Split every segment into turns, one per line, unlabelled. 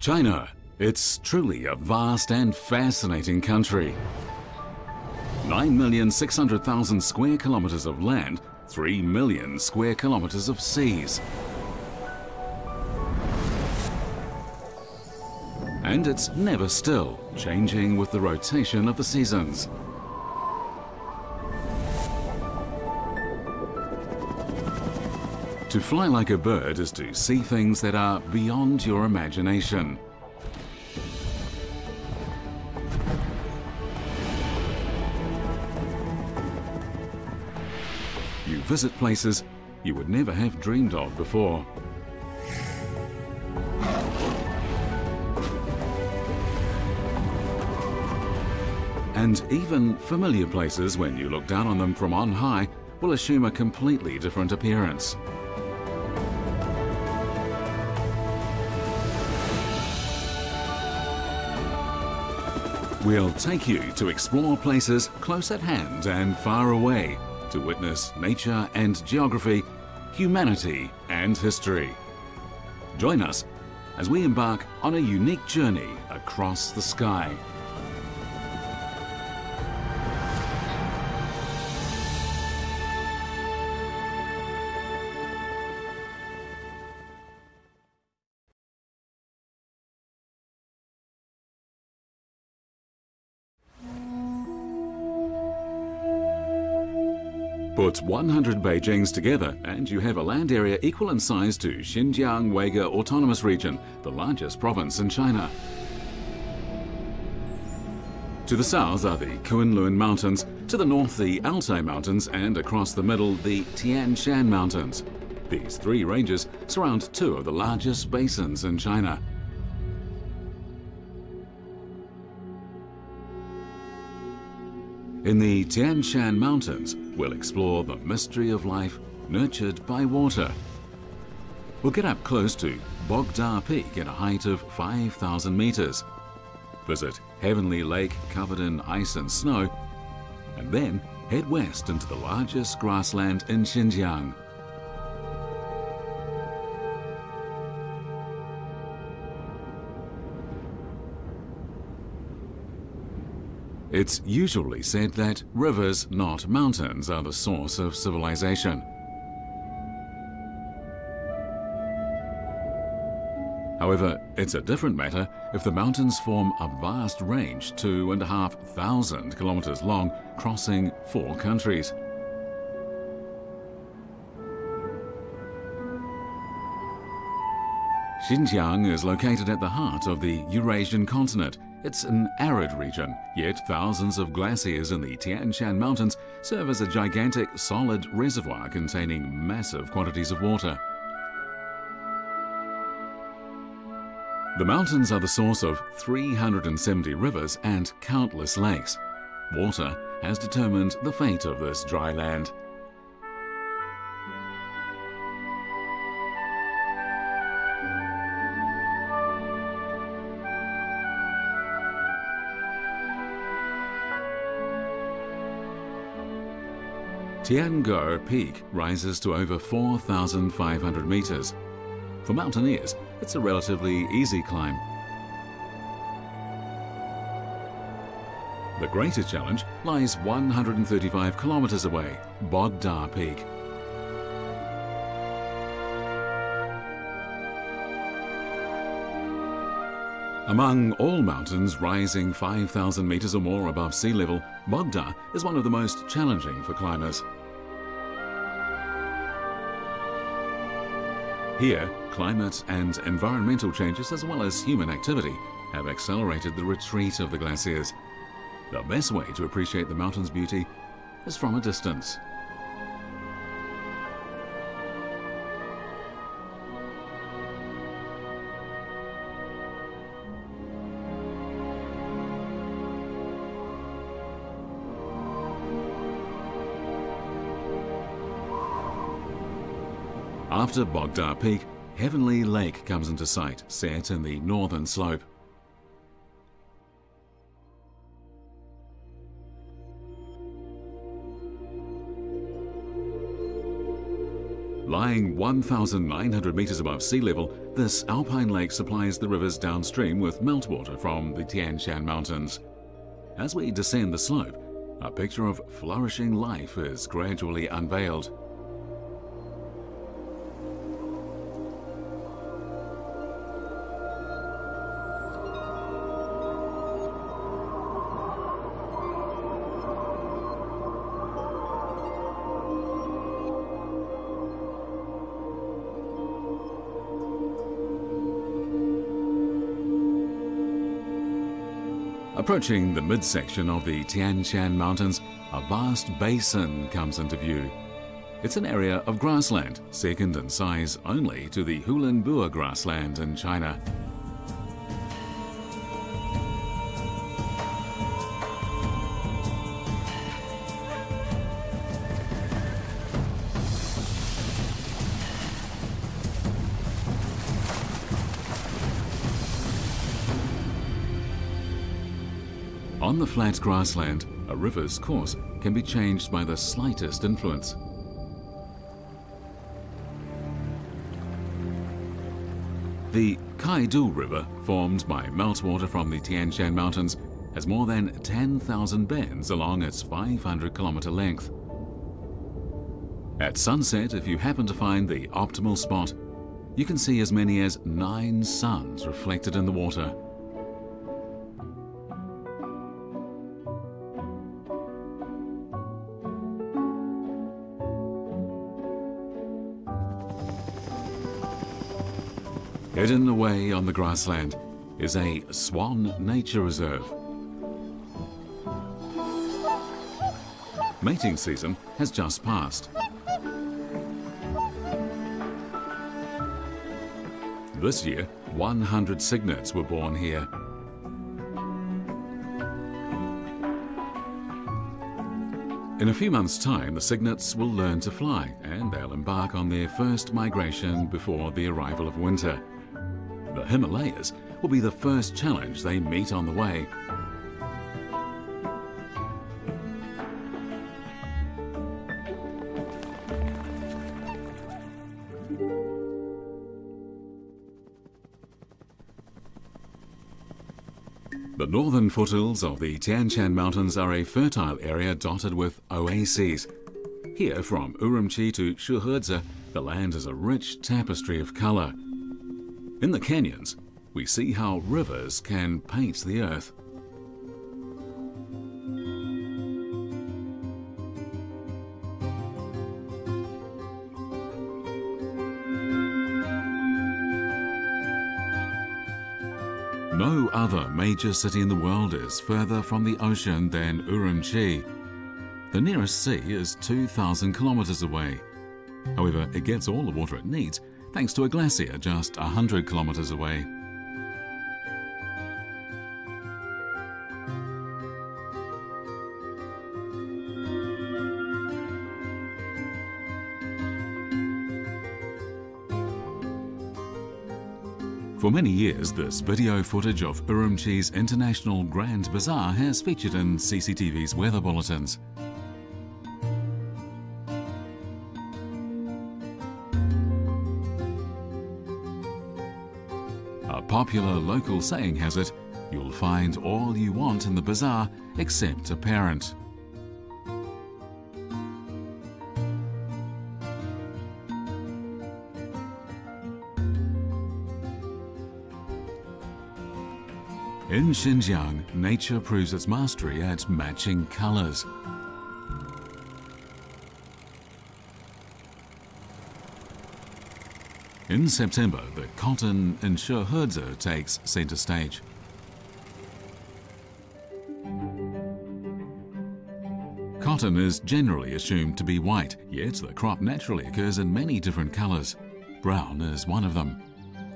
China. It's truly a vast and fascinating country. 9,600,000 square kilometers of land, 3 million square kilometers of seas. And it's never still, changing with the rotation of the seasons. To fly like a bird is to see things that are beyond your imagination. You visit places you would never have dreamed of before. And even familiar places, when you look down on them from on high, will assume a completely different appearance. We'll take you to explore places close at hand and far away, to witness nature and geography, humanity and history. Join us as we embark on a unique journey across the sky. Put 100 Beijings together and you have a land area equal in size to Xinjiang Uyghur Autonomous Region, the largest province in China. To the south are the Kunlun Mountains, to the north the Altai Mountains, and across the middle the Tian Shan Mountains. These three ranges surround two of the largest basins in China. In the Tian Shan Mountains, we'll explore the mystery of life nurtured by water. We'll get up close to Bogda Peak at a height of 5,000 meters. Visit Heavenly Lake covered in ice and snow, and then head west into the largest grassland in Xinjiang. It's usually said that rivers, not mountains, are the source of civilization. However, it's a different matter if the mountains form a vast range 2,500 kilometers long, crossing 4 countries. Xinjiang is located at the heart of the Eurasian continent. It's an arid region, yet thousands of glaciers in the Tian Shan Mountains serve as a gigantic solid reservoir containing massive quantities of water. The mountains are the source of 370 rivers and countless lakes. Water has determined the fate of this dry land. Tiangor Peak rises to over 4,500 meters. For mountaineers, it's a relatively easy climb. The greater challenge lies 135 kilometers away, Bogda Peak. Among all mountains rising 5,000 meters or more above sea level, Bogda is one of the most challenging for climbers. Here, climate and environmental changes as well as human activity have accelerated the retreat of the glaciers. The best way to appreciate the mountain's beauty is from a distance. After Bogda Peak, Heavenly Lake comes into sight, set in the northern slope. Lying 1,900 meters above sea level, this alpine lake supplies the rivers downstream with meltwater from the Tian Shan Mountains. As we descend the slope, a picture of flourishing life is gradually unveiled. Approaching the midsection of the Tian Shan Mountains, a vast basin comes into view. It's an area of grassland, second in size only to the Hulanbua grassland in China. On the flat grassland, a river's course can be changed by the slightest influence. The Kaidu River, formed by meltwater from the Tian Shan Mountains, has more than 10,000 bends along its 500-kilometer length. At sunset, if you happen to find the optimal spot, you can see as many as 9 suns reflected in the water. Hidden away on the grassland is a swan nature reserve. Mating season has just passed. This year, 100 cygnets were born here. In a few months' time, the cygnets will learn to fly, and they'll embark on their first migration before the arrival of winter. The Himalayas will be the first challenge they meet on the way. The northern foothills of the Tian Shan Mountains are a fertile area dotted with oases. Here, from Urumqi to Shiheze, the land is a rich tapestry of color. In the canyons, we see how rivers can paint the earth. No other major city in the world is further from the ocean than Urumqi. The nearest sea is 2,000 kilometers away. However, it gets all the water it needs thanks to a glacier just 100 kilometers away. For many years, this video footage of Urumqi's International Grand Bazaar has featured in CCTV's weather bulletins. A popular local saying has it, "You'll find all you want in the bazaar except a parent." In Xinjiang, nature proves its mastery at matching colors. In September, the cotton in Shiheze takes center stage. Cotton is generally assumed to be white, yet the crop naturally occurs in many different colors. Brown is one of them.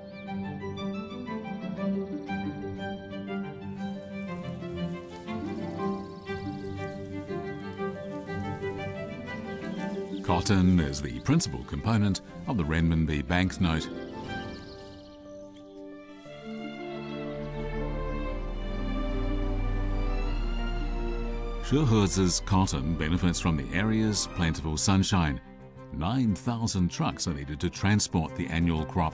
Cotton is the principal component of the renminbi banknote. Shiheze's cotton benefits from the area's plentiful sunshine. 9,000 trucks are needed to transport the annual crop.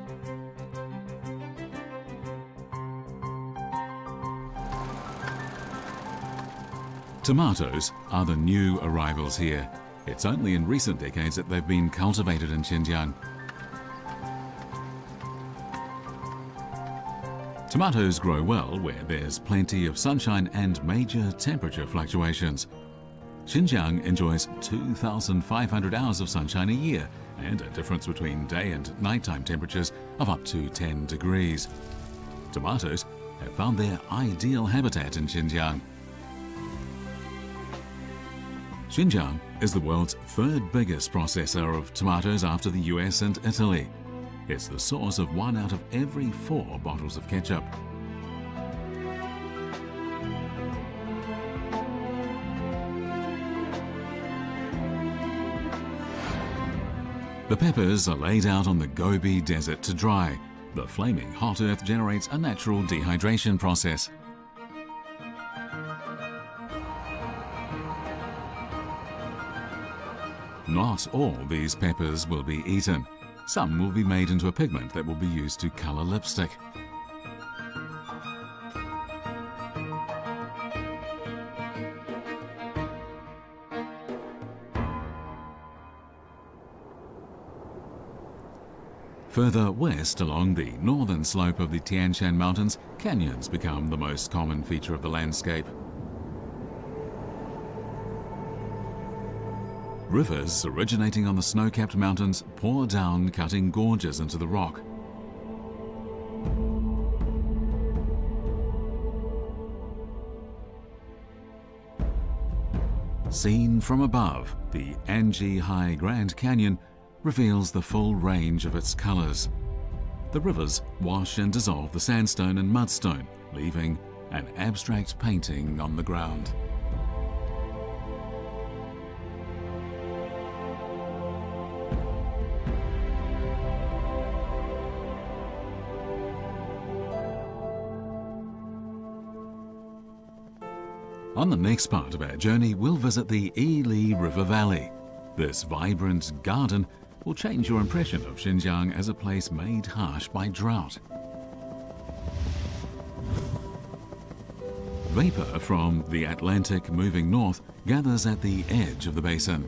Tomatoes are the new arrivals here. It's only in recent decades that they've been cultivated in Xinjiang. Tomatoes grow well where there's plenty of sunshine and major temperature fluctuations. Xinjiang enjoys 2,500 hours of sunshine a year and a difference between day and nighttime temperatures of up to 10 degrees. Tomatoes have found their ideal habitat in Xinjiang. Xinjiang is the world's third biggest processor of tomatoes after the US and Italy. It's the source of 1 out of every 4 bottles of ketchup. The peppers are laid out on the Gobi Desert to dry. The flaming hot earth generates a natural dehydration process. Not all these peppers will be eaten. Some will be made into a pigment that will be used to color lipstick. Further west along the northern slope of the Tian Shan Mountains, canyons become the most common feature of the landscape. Rivers originating on the snow-capped mountains pour down, cutting gorges into the rock. Seen from above, the Anji Grand Canyon reveals the full range of its colors. The rivers wash and dissolve the sandstone and mudstone, leaving an abstract painting on the ground. On the next part of our journey, we'll visit the Yili River Valley. This vibrant garden will change your impression of Xinjiang as a place made harsh by drought. Vapor from the Atlantic moving north gathers at the edge of the basin.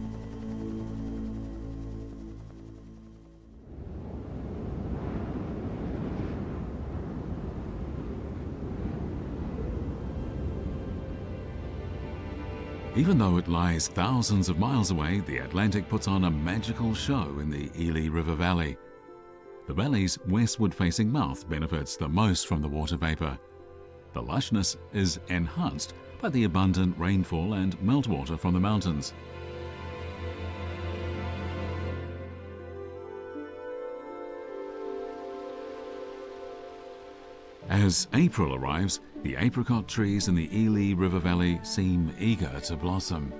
Even though it lies thousands of miles away, the Atlantic puts on a magical show in the Yili River Valley. The valley's westward-facing mouth benefits the most from the water vapor. The lushness is enhanced by the abundant rainfall and meltwater from the mountains. As April arrives, the apricot trees in the Yili River Valley seem eager to blossom.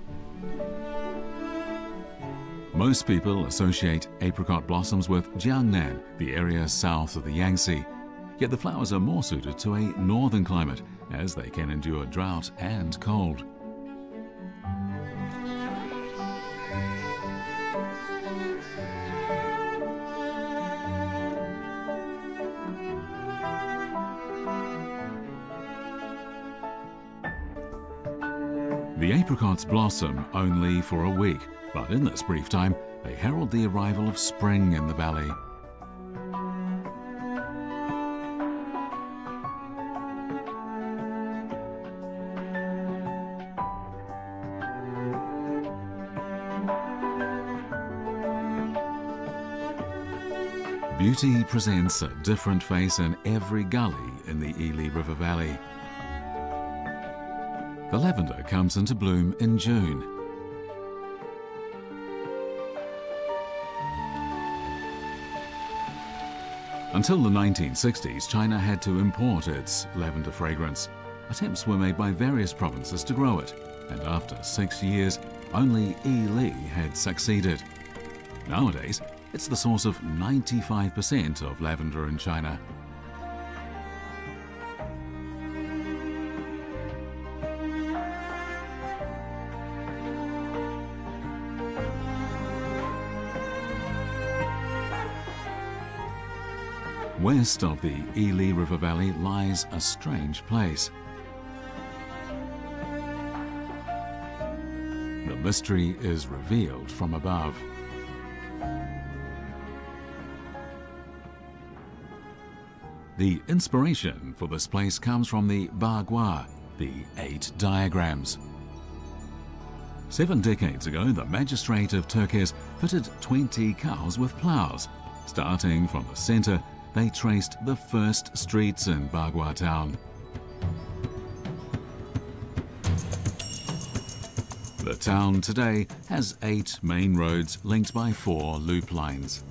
Most people associate apricot blossoms with Jiangnan, the area south of the Yangtze. Yet the flowers are more suited to a northern climate, as they can endure drought and cold. The apricots blossom only for a week, but in this brief time, they herald the arrival of spring in the valley. Beauty presents a different face in every gully in the Yili River Valley. The lavender comes into bloom in June. Until the 1960s, China had to import its lavender fragrance. Attempts were made by various provinces to grow it, and after 6 years, only Yili had succeeded. Nowadays, it's the source of 95% of lavender in China. West of the Ili River Valley lies a strange place. The mystery is revealed from above. The inspiration for this place comes from the Bagua, the 8 diagrams. 7 decades ago, the magistrate of Turkes fitted 20 cows with ploughs. Starting from the center, they traced the first streets in Bagua town. The town today has 8 main roads linked by 4 loop lines.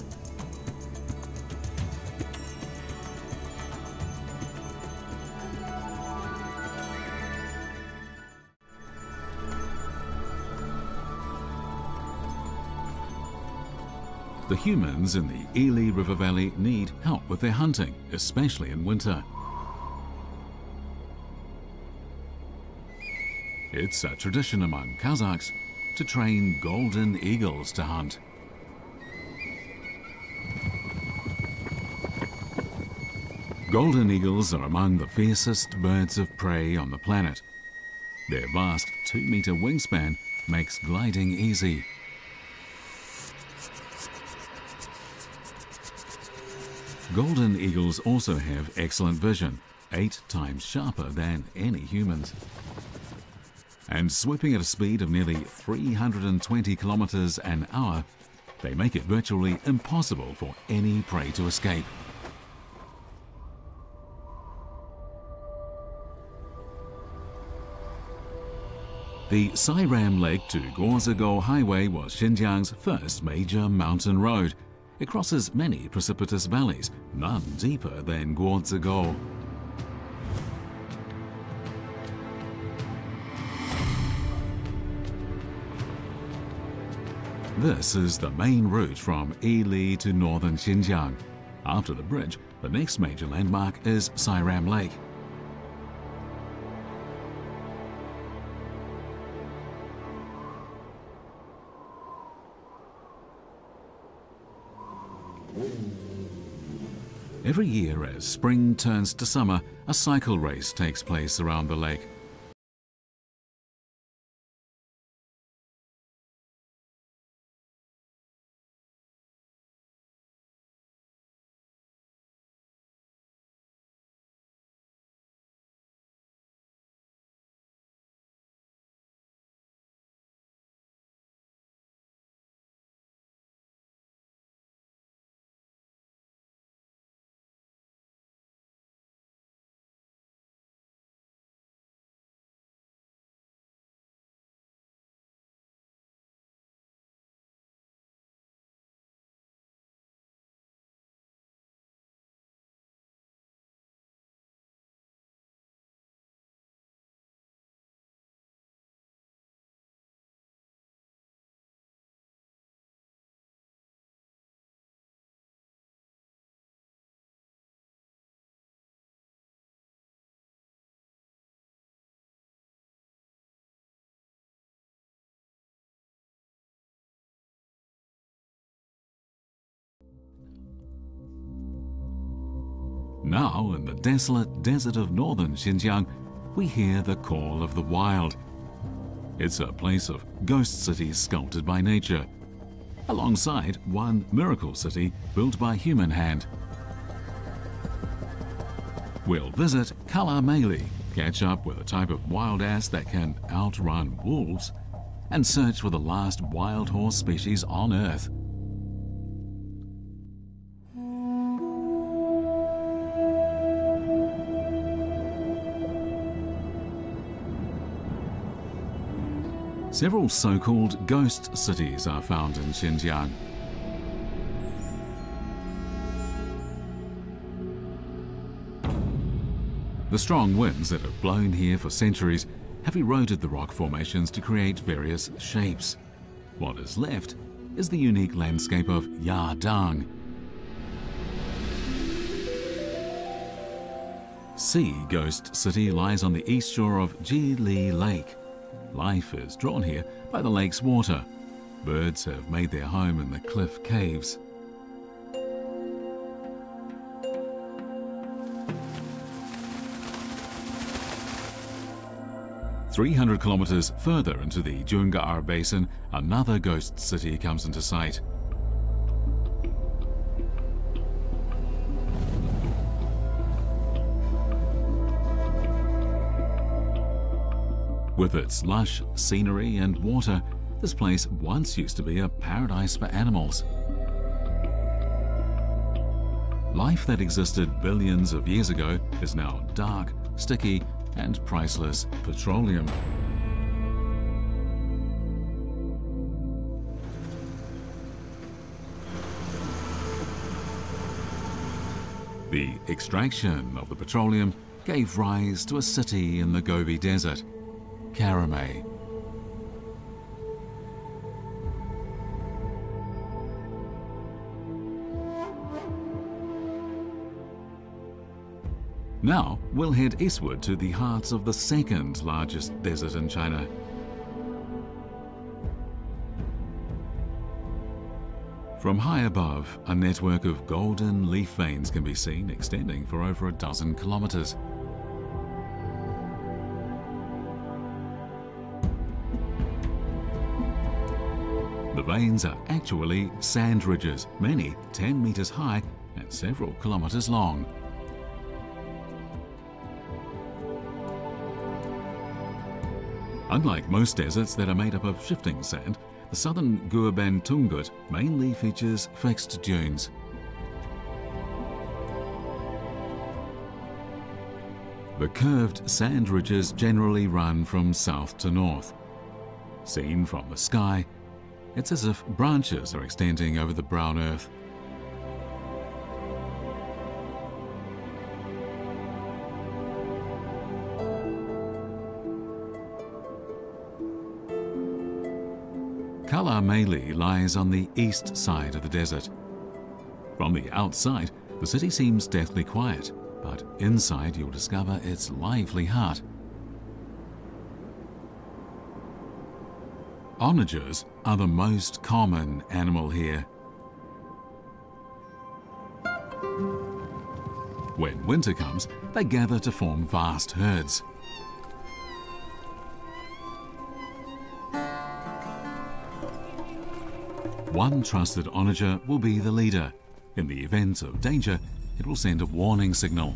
The humans in the Ili River Valley need help with their hunting, especially in winter. It's a tradition among Kazakhs to train golden eagles to hunt. Golden eagles are among the fiercest birds of prey on the planet. Their vast 2-meter wingspan makes gliding easy. Golden eagles also have excellent vision, 8 times sharper than any humans. And swooping at a speed of nearly 320 kilometers an hour, they make it virtually impossible for any prey to escape. The Sairam Lake to Guozhigou Highway was Xinjiang's first major mountain road. It crosses many precipitous valleys, none deeper than Guozhigou. This is the main route from Ili to northern Xinjiang. After the bridge, the next major landmark is Sairam Lake. Every year as spring turns to summer, a cycle race takes place around the lake. Now, in the desolate desert of northern Xinjiang, we hear the call of the wild. It's a place of ghost cities sculpted by nature, alongside one miracle city built by human hand. We'll visit Kala Meli, catch up with a type of wild ass that can outrun wolves, and search for the last wild horse species on Earth. Several so-called ghost cities are found in Xinjiang. The strong winds that have blown here for centuries have eroded the rock formations to create various shapes. What is left is the unique landscape of Yadang. Sea Ghost City lies on the east shore of Jili Lake. Life is drawn here by the lake's water. Birds have made their home in the cliff caves. 300 kilometers further into the Jiangxi Basin, another ghost city comes into sight. With its lush scenery and water, this place once used to be a paradise for animals. Life that existed billions of years ago is now dark, sticky, and priceless petroleum. The extraction of the petroleum gave rise to a city in the Gobi Desert, Karamay. Now we'll head eastward to the heart of the second largest desert in China. From high above, a network of golden leaf veins can be seen extending for over a dozen kilometers. The veins are actually sand ridges, many 10 meters high and several kilometers long. Unlike most deserts that are made up of shifting sand, the southern Guoban Tungut mainly features fixed dunes. The curved sand ridges generally run from south to north. Seen from the sky, it's as if branches are extending over the brown earth. Kalameli lies on the east side of the desert. From the outside, the city seems deathly quiet, but inside you'll discover its lively heart. Onagers are the most common animal here. When winter comes, they gather to form vast herds. One trusted onager will be the leader. In the event of danger, it will send a warning signal.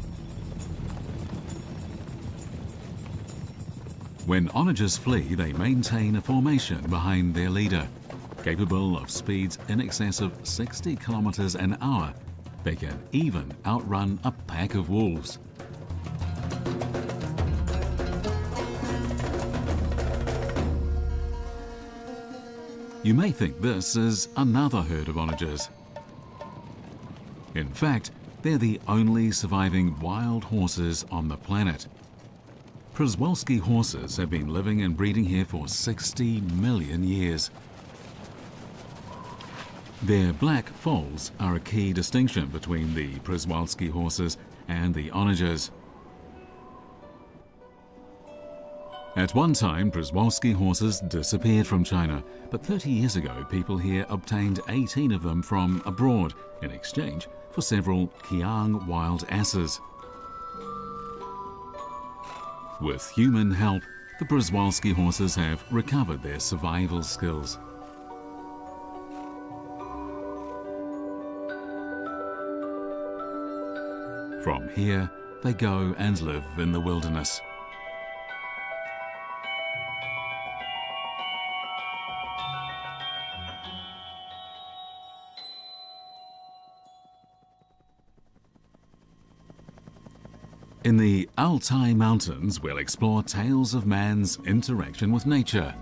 When onagers flee, they maintain a formation behind their leader. Capable of speeds in excess of 60 kilometers an hour, they can even outrun a pack of wolves. You may think this is another herd of onagers. In fact, they're the only surviving wild horses on the planet. Przewalski horses have been living and breeding here for 60 million years. Their black foals are a key distinction between the Przewalski horses and the onagers. At one time, Przewalski horses disappeared from China, but 30 years ago people here obtained 18 of them from abroad in exchange for several Kiang wild asses. With human help, the Przewalski horses have recovered their survival skills. From here, they go and live in the wilderness. In the Altai Mountains, we'll explore tales of man's interaction with nature.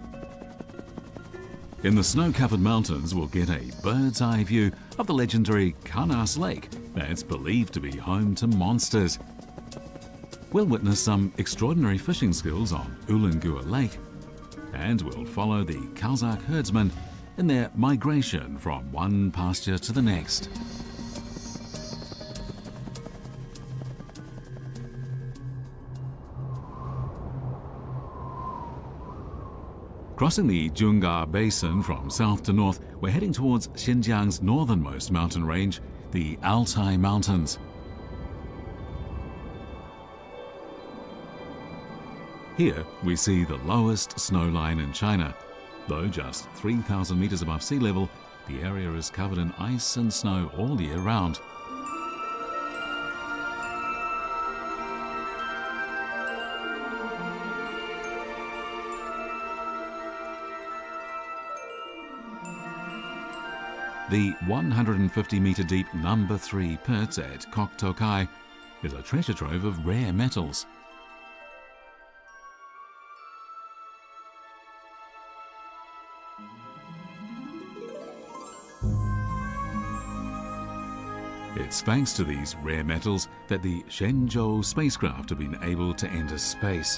In the snow-covered mountains, we'll get a bird's-eye view of the legendary Kanas Lake that's believed to be home to monsters. We'll witness some extraordinary fishing skills on Ulangua Lake, and we'll follow the Kazakh herdsmen in their migration from one pasture to the next. Crossing the Jiangxi Basin from south to north, we're heading towards Xinjiang's northernmost mountain range, the Altai Mountains. Here we see the lowest snow line in China. Though just 3,000 meters above sea level, the area is covered in ice and snow all year round. The 150-meter deep number 3 pit at Koktokai is a treasure trove of rare metals. It's thanks to these rare metals that the Shenzhou spacecraft have been able to enter space.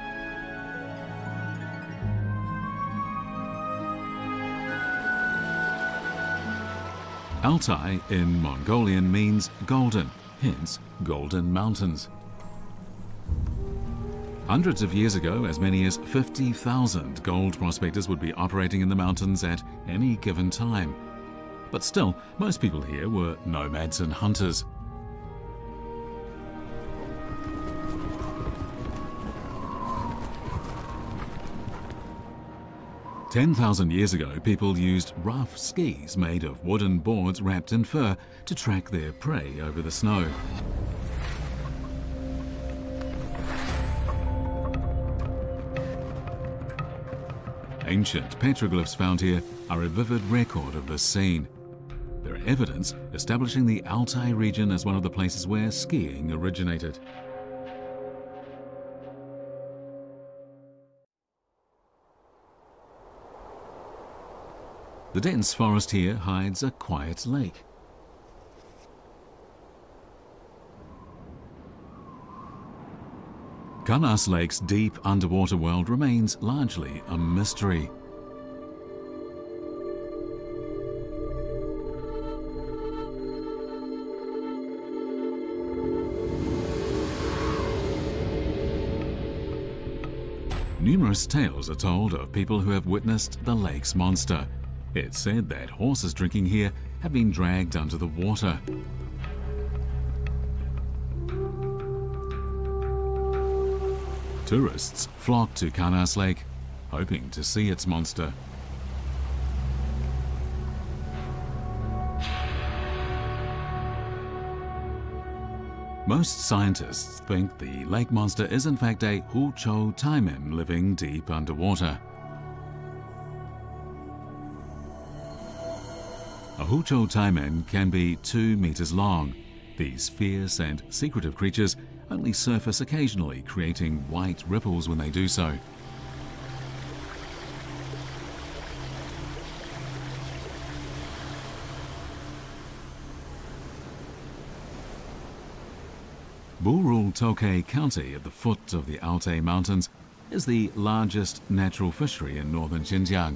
Altai in Mongolian means golden, hence Golden Mountains. Hundreds of years ago, as many as 50,000 gold prospectors would be operating in the mountains at any given time. But still, most people here were nomads and hunters. "10,000 years ago, people used rough skis made of wooden boards wrapped in fur to track their prey over the snow. Ancient petroglyphs found here are a vivid record of this scene. They're evidence establishing the Altai region as one of the places where skiing originated. The dense forest here hides a quiet lake. Kanas Lake's deep underwater world remains largely a mystery. Numerous tales are told of people who have witnessed the lake's monster. It's said that horses drinking here have been dragged under the water. Tourists flock to Kanas Lake, hoping to see its monster. Most scientists think the lake monster is in fact a Huqiu taimen living deep underwater. A Huqiu taimen can be 2 meters long. These fierce and secretive creatures only surface occasionally, creating white ripples when they do so. Burul Tokay County at the foot of the Altai Mountains is the largest natural fishery in northern Xinjiang.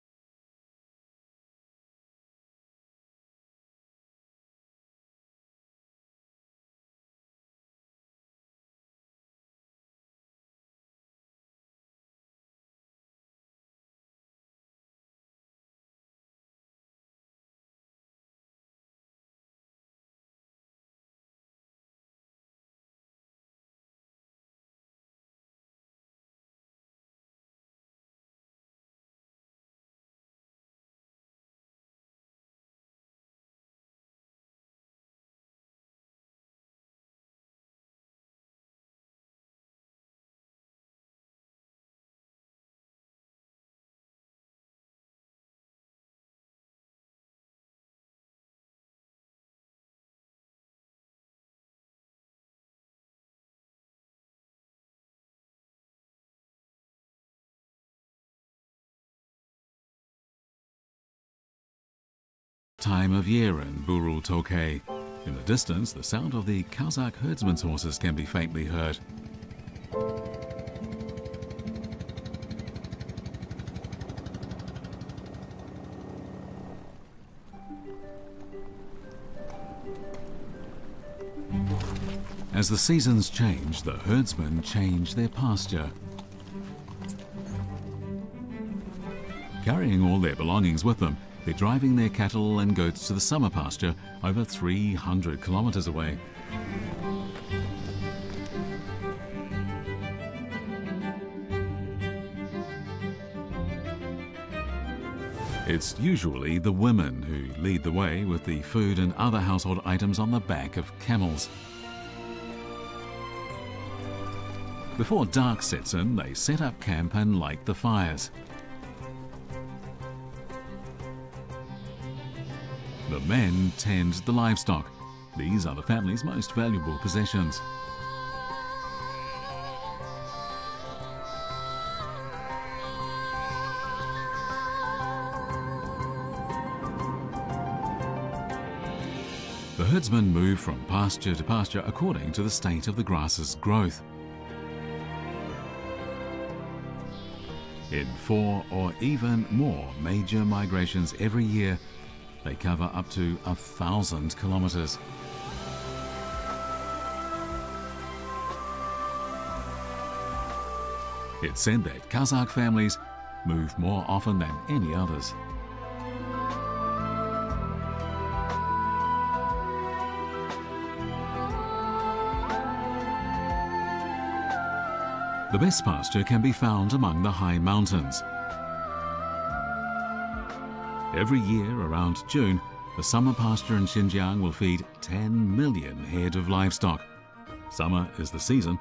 Time of year in Burul Tokay. In the distance, the sound of the Kazakh herdsmen's horses can be faintly heard. As the seasons change, the herdsmen change their pasture. Carrying all their belongings with them, they're driving their cattle and goats to the summer pasture over 300 kilometers away. It's usually the women who lead the way with the food and other household items on the back of camels. Before dark sets in, they set up camp and light the fires. The men tend the livestock. These are the family's most valuable possessions. The herdsmen move from pasture to pasture according to the state of the grass's growth. In 4 or even more major migrations every year, they cover up to 1,000 kilometers. It's said that Kazakh families move more often than any others. The best pasture can be found among the high mountains. Every year around June, the summer pasture in Xinjiang will feed 10 million head of livestock. Summer is the season.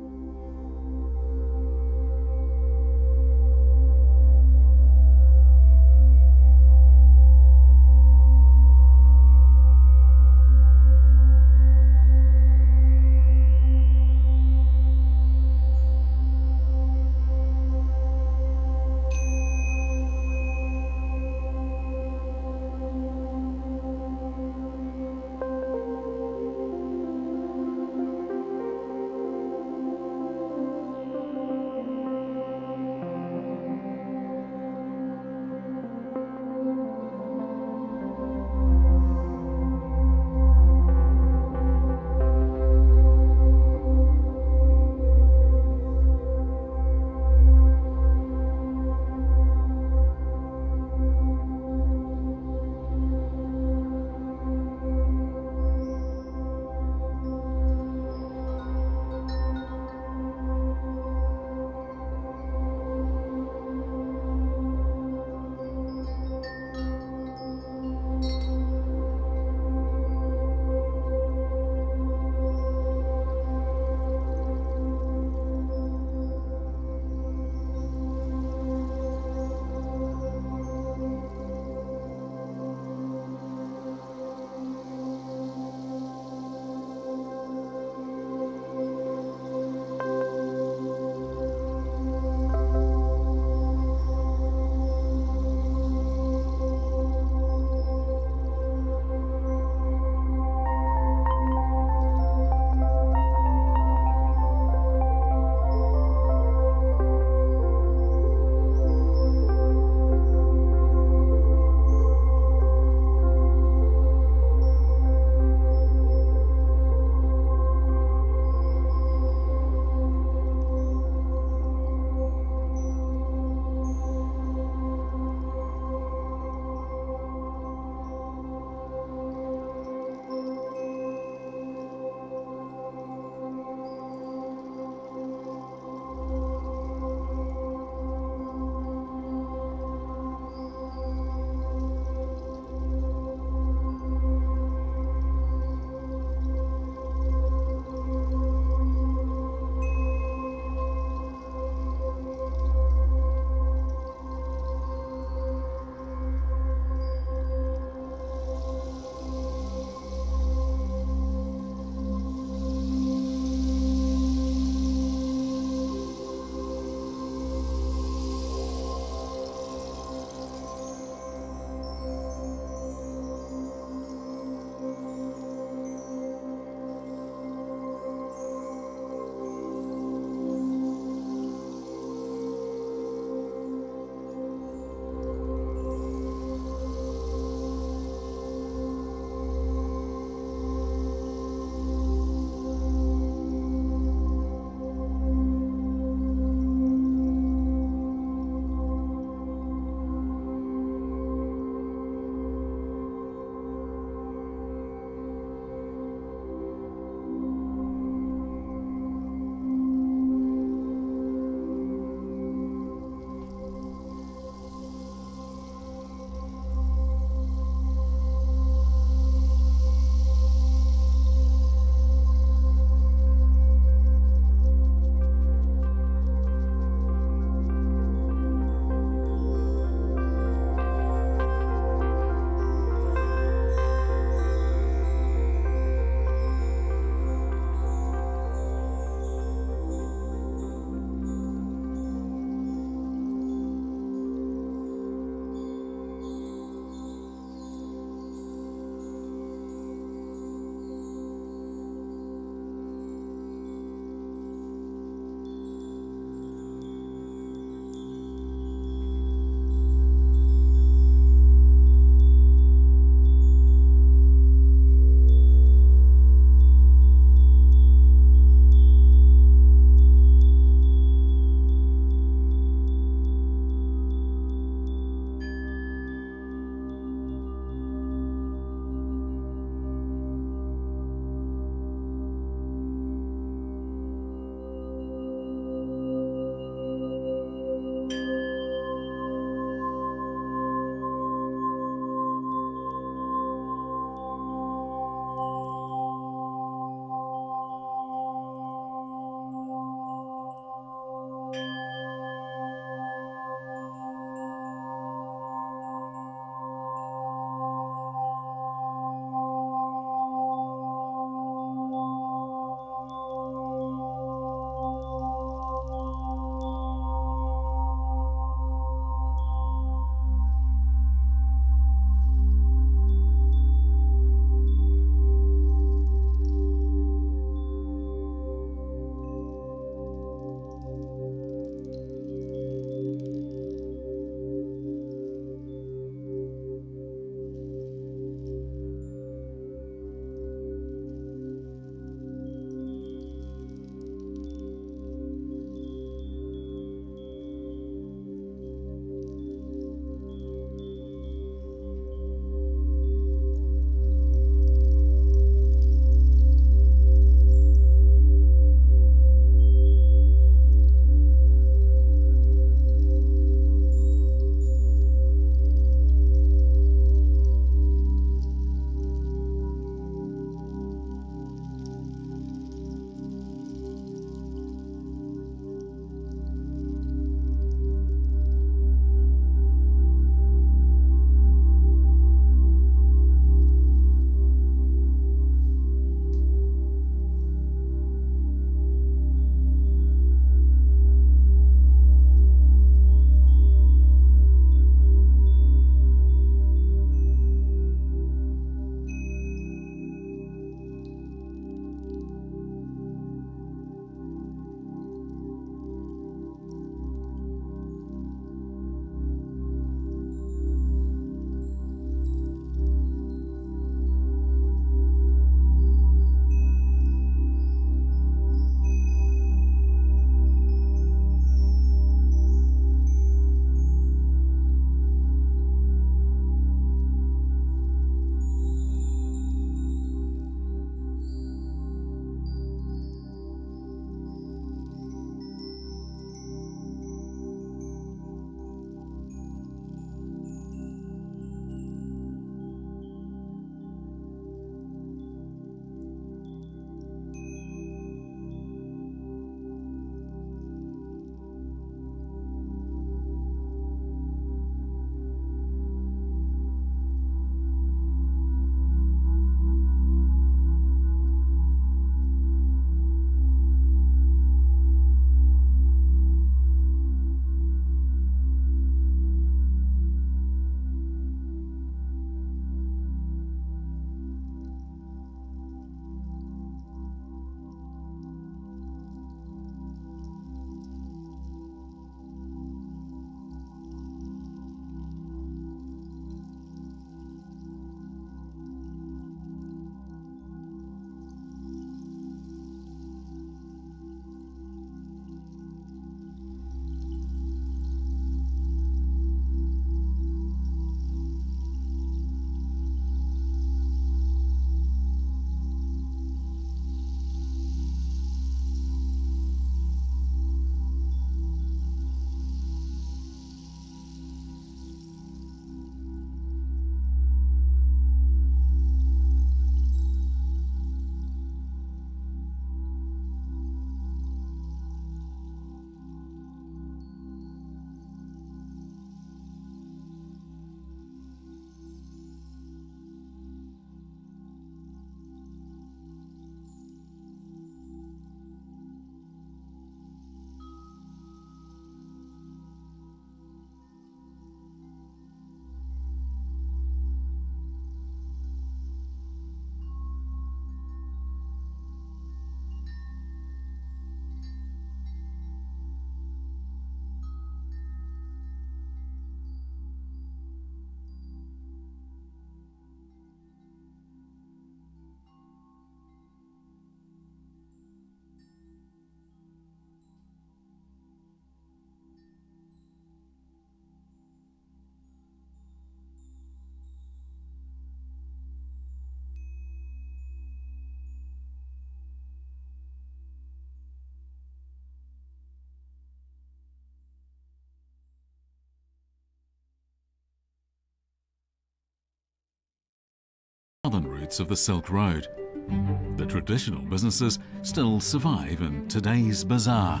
southern routes of the Silk Road. The traditional businesses still survive in today's bazaar.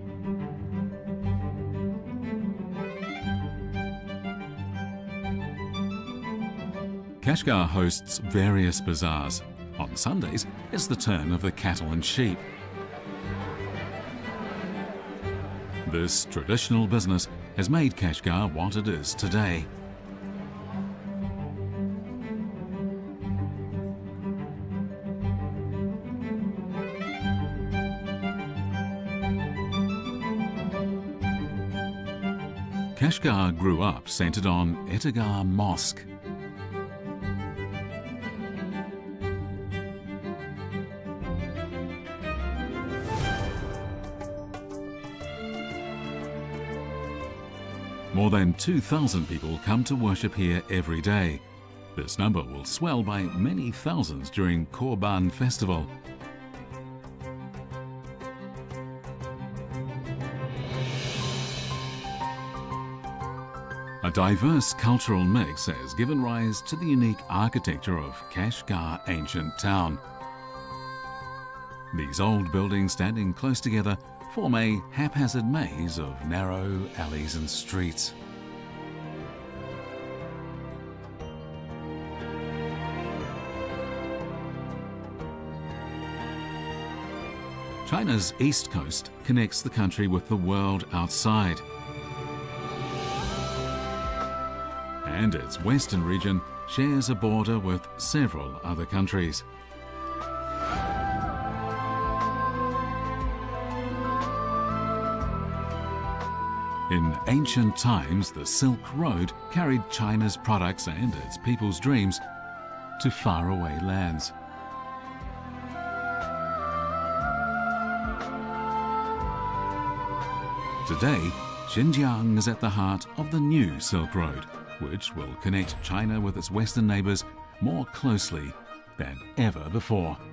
Kashgar hosts various bazaars. On Sundays, it's the turn of the cattle and sheep. This traditional business has made Kashgar what it is today. Kashgar grew up centred on Ettigar Mosque. More than 2,000 people come to worship here every day. This number will swell by many thousands during Korban festival. A diverse cultural mix has given rise to the unique architecture of Kashgar ancient town. These old buildings standing close together form a haphazard maze of narrow alleys and streets. China's east coast connects the country with the world outside, and its western region shares a border with several other countries. In ancient times, the Silk Road carried China's products and its people's dreams to faraway lands. Today, Xinjiang is at the heart of the new Silk Road, which will connect China with its western neighbours more closely than ever before.